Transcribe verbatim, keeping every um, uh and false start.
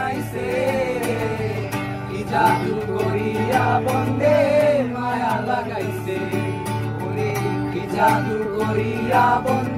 বানাইছে কি জাদু করিয়া বন্দে মায়া লাগাইছে ওরে কি জাদু করিয়া বন্দে